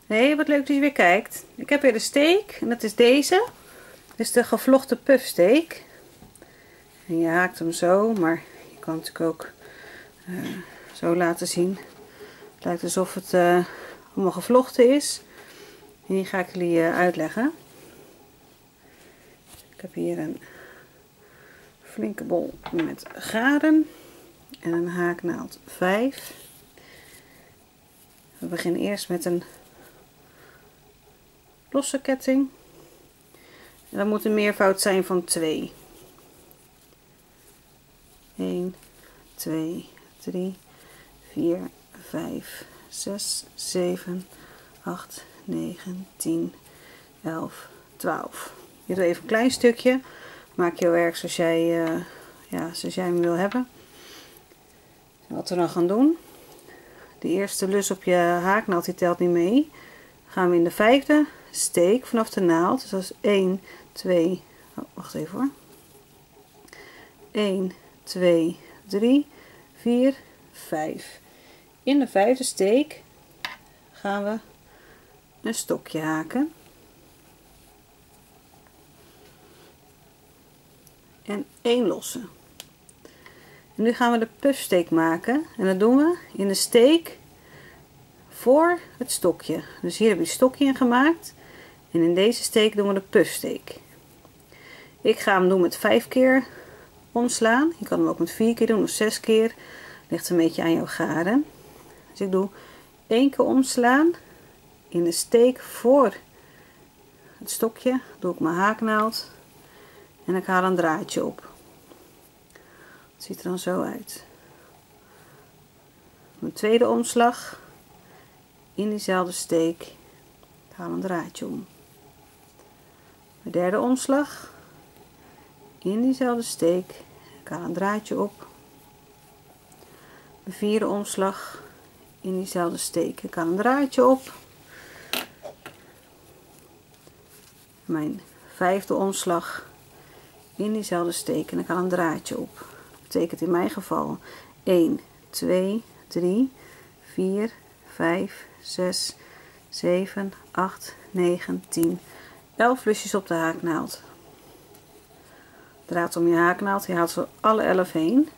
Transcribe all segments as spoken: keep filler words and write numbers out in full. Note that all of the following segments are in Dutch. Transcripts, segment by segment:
Hey, wat leuk dat je weer kijkt. Ik heb weer de steek en dat is deze. Dit is de gevlochten puffsteek. En je haakt hem zo, maar je kan het natuurlijk ook uh, zo laten zien. Het lijkt alsof het uh, allemaal gevlochten is. En die ga ik jullie uh, uitleggen. Ik heb hier een flinke bol met garen en een haaknaald vijf. We beginnen eerst met een losse ketting. En dat moet een meervoud zijn van twee. een, twee, drie, vier, vijf, zes, zeven, acht, negen, tien, elf, twaalf. Je doet even een klein stukje. Maak je heel erg zoals jij, uh, ja, zoals jij hem wil hebben. Wat we dan gaan doen. De eerste lus op je haaknaald die telt niet mee. Dan gaan we in de vijfde steek vanaf de naald. Dus dat is één, twee, oh, wacht even hoor. één, twee, drie, vier, vijf. In de vijfde steek gaan we een stokje haken. En één losse. En nu gaan we de puffsteek maken. En dat doen we in de steek voor het stokje. Dus hier heb je een stokje in gemaakt. En in deze steek doen we de puffsteek. Ik ga hem doen met vijf keer omslaan. Je kan hem ook met vier keer doen of zes keer. Ligt een beetje aan jouw garen. Dus ik doe één keer omslaan. In de steek voor het stokje doe ik mijn haaknaald. En ik haal een draadje op. Het ziet er dan zo uit. Mijn tweede omslag. In diezelfde steek. Ik haal een draadje om. Mijn derde omslag. In diezelfde steek. Ik haal een draadje op. Mijn vierde omslag. In diezelfde steek. Ik haal een draadje op. Mijn vijfde omslag. In diezelfde steek en ik haal een draadje op. Dat betekent in mijn geval één, twee, drie, vier, vijf, zes, zeven, acht, negen, tien, elf lusjes op de haaknaald. Draad om je haaknaald, je haalt zo alle elf heen.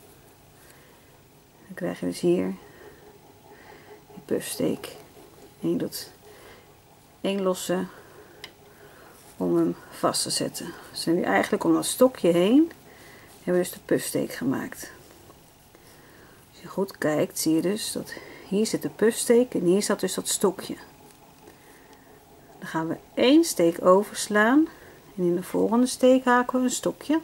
Dan krijg je dus hier je puffsteek. En je doet één losse om hem vast te zetten. Dus dan heb je eigenlijk om dat stokje heen hebben we dus de puffsteek gemaakt. Als je goed kijkt zie je dus dat hier zit de puffsteek en hier staat dus dat stokje. Dan gaan we één steek overslaan en in de volgende steek haken we een stokje.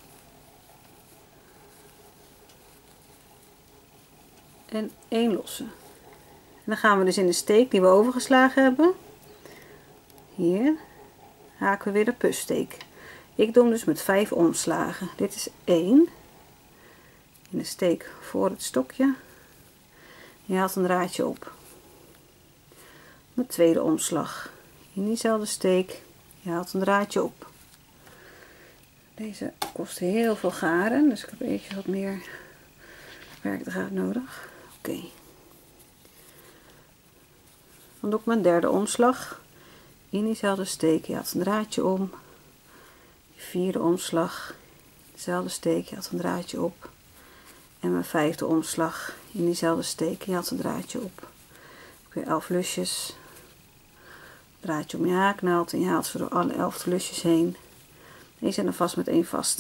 En één losse. En dan gaan we dus in de steek die we overgeslagen hebben, hier haken we weer de puffsteek. Ik doe hem dus met vijf omslagen. Dit is één. In de steek voor het stokje. Je haalt een draadje op. Mijn tweede omslag. In diezelfde steek. Je haalt een draadje op. Deze kost heel veel garen. Dus ik heb eventjes wat meer werkdraad nodig. Oké. Okay. Dan doe ik mijn derde omslag. In diezelfde steek, je haalt een draadje om. Je vierde omslag, dezelfde steek, je haalt een draadje op. En mijn vijfde omslag, in diezelfde steek, je haalt een draadje op. Ik heb weer elf lusjes. Draadje om je haaknaald en je haalt ze door alle elf lusjes heen. Die zijn er vast met één vaste.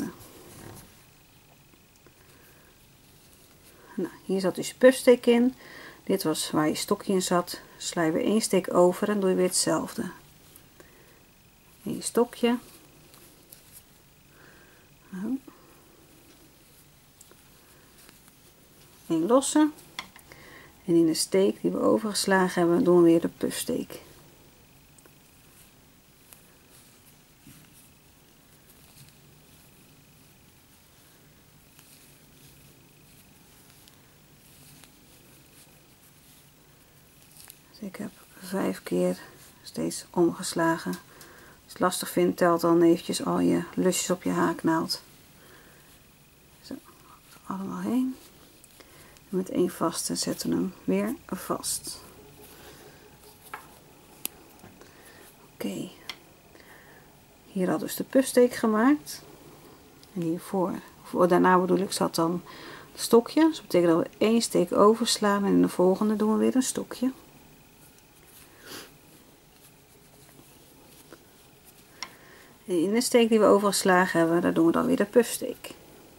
Nou, hier zat dus je puffsteek in. Dit was waar je stokje in zat. Sla je weer één steek over en doe je weer hetzelfde. Een stokje. Een losse. En in de steek die we overgeslagen hebben doen we weer de puffsteek. Dus ik heb vijf keer steeds omgeslagen. Als je het lastig vindt, telt dan eventjes al je lusjes op je haaknaald. Zo, allemaal heen. En met één vaste zetten we hem weer vast. Oké. Hier had dus de puffsteek gemaakt. En hiervoor, voor, daarna bedoel ik, zat dan het stokje. Dus dat betekent dat we één steek overslaan en in de volgende doen we weer een stokje. En in de steek die we overgeslagen hebben, daar doen we dan weer de puffsteek.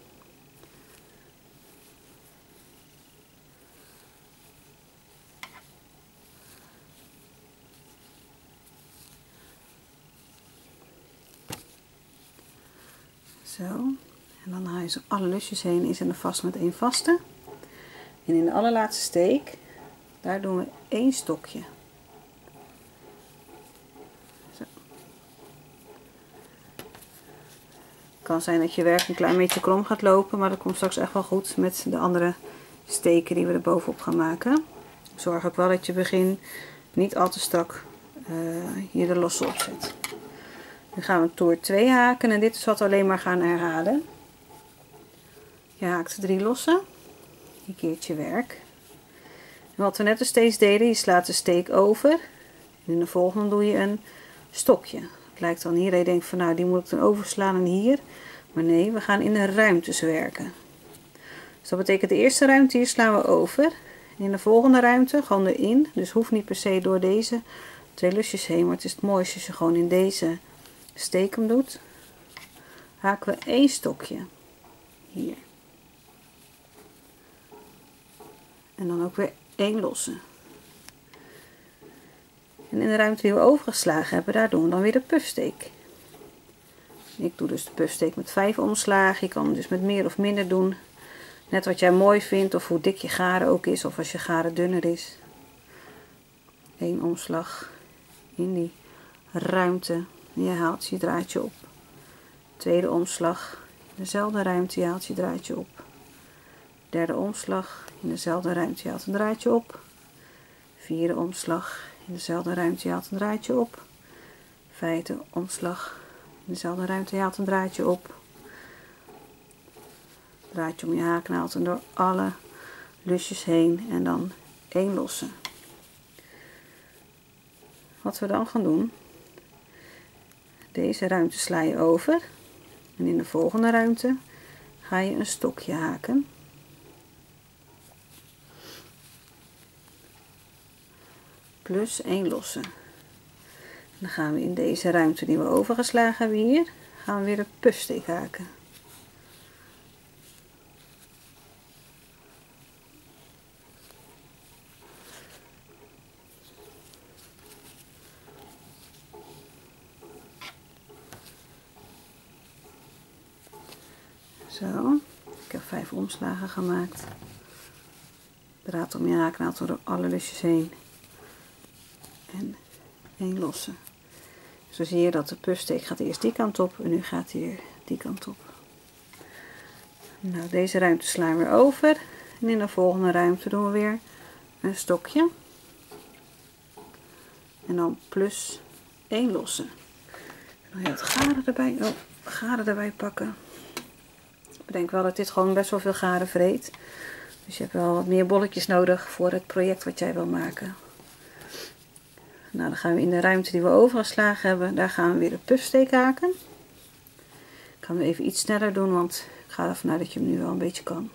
Zo, en dan haal je zo alle lusjes heen, is er vast met één vaste. En in de allerlaatste steek, daar doen we één stokje. Zo. Het kan zijn dat je werk een klein beetje krom gaat lopen, maar dat komt straks echt wel goed met de andere steken die we er bovenop gaan maken. Zorg ook wel dat je begin niet al te strak uh, hier de losse op zet. Nu gaan we toer twee haken en dit is wat we alleen maar gaan herhalen. Je haakt drie losse, je keert je werk. En wat we net dus steeds deden, je slaat de steek over en in de volgende doe je een stokje. Het lijkt dan hier dat je denkt van nou die moet ik dan overslaan en hier. Maar nee, we gaan in de ruimtes werken. Dus dat betekent de eerste ruimte hier slaan we over. En in de volgende ruimte gewoon erin. Dus hoeft niet per se door deze twee lusjes heen. Maar het is het mooiste als je gewoon in deze steek hem doet. Haken we één stokje. Hier. En dan ook weer één losse. En in de ruimte die we overgeslagen hebben, daar doen we dan weer de puffsteek. Ik doe dus de puffsteek met vijf omslagen. Je kan hem dus met meer of minder doen. Net wat jij mooi vindt of hoe dik je garen ook is of als je garen dunner is. Eén omslag in die ruimte. Je haalt je draadje op. Tweede omslag in dezelfde ruimte, je haalt je draadje op. Derde omslag in dezelfde ruimte, je haalt een draadje op. Vierde omslag in dezelfde ruimte, je haalt een draadje op. Vijfde omslag in dezelfde ruimte, je haalt een draadje op. Draadje om je haaknaald en door alle lusjes heen en dan één losse. Wat we dan gaan doen, deze ruimte sla je over en in de volgende ruimte ga je een stokje haken. Plus één losse. Dan gaan we in deze ruimte die we overgeslagen hebben hier, gaan we weer een puffsteek haken. Zo, ik heb vijf omslagen gemaakt. Draad om je haaknaald door alle lusjes heen. En één losse. Zo zie je dat de puffsteek gaat eerst die kant op en nu gaat hij weer die kant op. Nou, deze ruimte slaan we weer over. En in de volgende ruimte doen we weer een stokje. En dan plus één losse. Dan ga je wat garen erbij, oh, garen erbij pakken. Ik bedenk wel dat dit gewoon best wel veel garen vreet. Dus je hebt wel wat meer bolletjes nodig voor het project wat jij wil maken. Nou, dan gaan we in de ruimte die we overgeslagen hebben, daar gaan we weer de puffsteek haken. Ik ga hem even iets sneller doen, want ik ga ervan uit dat je hem nu wel een beetje kan.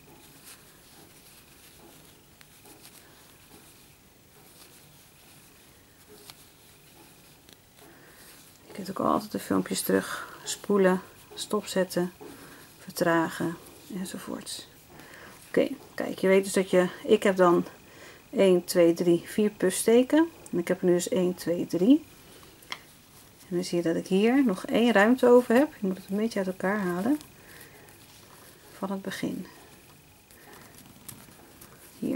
Je kunt ook altijd de filmpjes terug spoelen, stopzetten, vertragen enzovoorts. Oké, okay, kijk, je weet dus dat je, ik heb dan één, twee, drie, vier puffsteken. En ik heb er nu dus één, twee, drie. En dan zie je dat ik hier nog één ruimte over heb. Je moet het een beetje uit elkaar halen. Van het begin. Hier.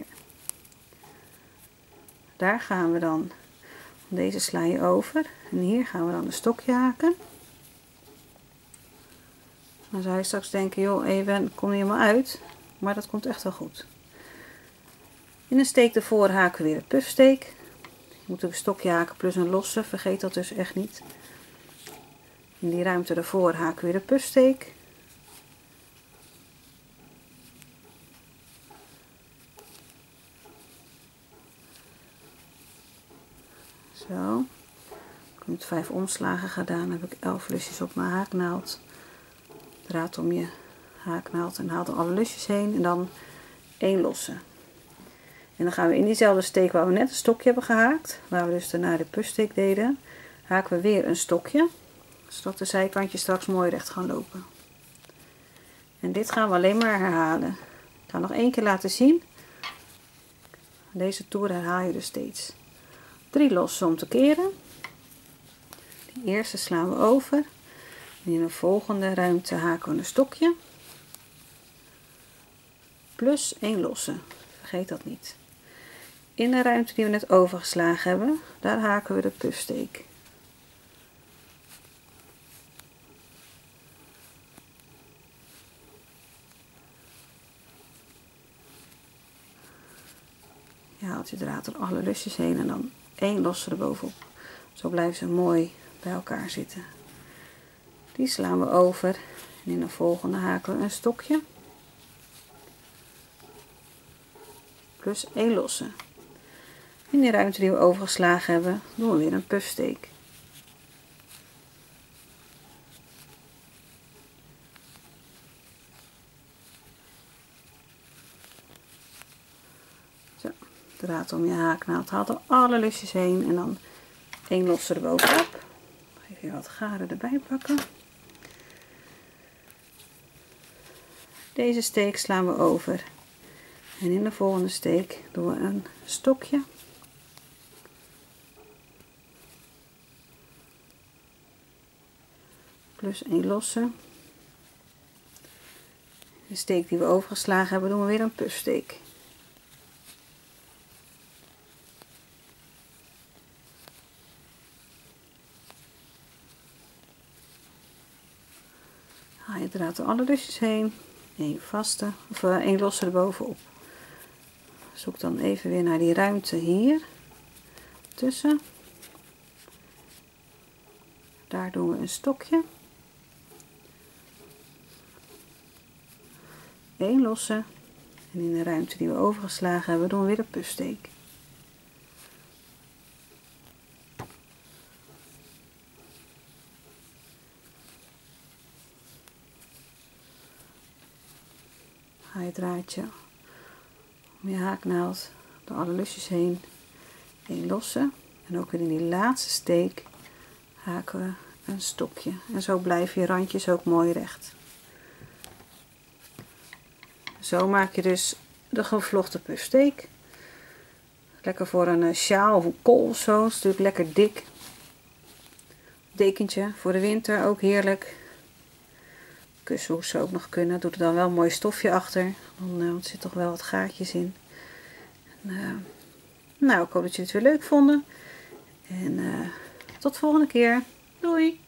Daar gaan we dan, deze sla je over. En hier gaan we dan een stokje haken. Dan zou je straks denken, joh, even, kom je helemaal uit. Maar dat komt echt wel goed. In een steek ervoor haken we weer een puffsteek. Je moet een stokje haken plus een losse, vergeet dat dus echt niet. In die ruimte ervoor haken we weer de puffsteek. Zo. Met vijf omslagen gedaan heb ik elf lusjes op mijn haaknaald. Draad om je haaknaald en haal er alle lusjes heen en dan één losse. En dan gaan we in diezelfde steek waar we net een stokje hebben gehaakt, waar we dus daarna de pushsteek deden, haken we weer een stokje, zodat de zijkantjes straks mooi recht gaan lopen. En dit gaan we alleen maar herhalen. Ik ga nog één keer laten zien. Deze toer herhaal je dus steeds. Drie losse om te keren. De eerste slaan we over. En in de volgende ruimte haken we een stokje. Plus één losse. Vergeet dat niet. In de ruimte die we net overgeslagen hebben, daar haken we de pushsteek. Je haalt je draad door alle lusjes heen en dan één losse erbovenop. Zo blijven ze mooi bij elkaar zitten. Die slaan we over en in de volgende haken we een stokje. Plus één losse. In die ruimte die we overgeslagen hebben, doen we weer een pushsteek. Zo, draad om je haaknaald, haal er alle lusjes heen en dan één losse erbovenop. Even wat garen erbij pakken. Deze steek slaan we over. En in de volgende steek doen we een stokje. Plus één losse. De steek die we overgeslagen hebben doen we weer een pushsteek. Haal je draad door alle lusjes heen. één vaste of één losse erbovenop. Zoek dan even weer naar die ruimte hier tussen. Daar doen we een stokje. één losse. En in de ruimte die we overgeslagen hebben doen we weer een pushsteek. Haal je draadje om je haaknaald door alle lusjes heen, één losse en ook weer in die laatste steek haken we een stokje en zo blijven je randjes ook mooi recht. Zo maak je dus de gevlochten pushsteek. Lekker voor een sjaal of een kool of zo, is natuurlijk lekker dik. Dekentje voor de winter ook heerlijk. Kussenhoes zou ook nog kunnen. Doe er dan wel een mooi stofje achter. Dan, uh, want er zit toch wel wat gaatjes in. En, uh, nou, ik hoop dat jullie het weer leuk vonden. En uh, tot de volgende keer. Doei!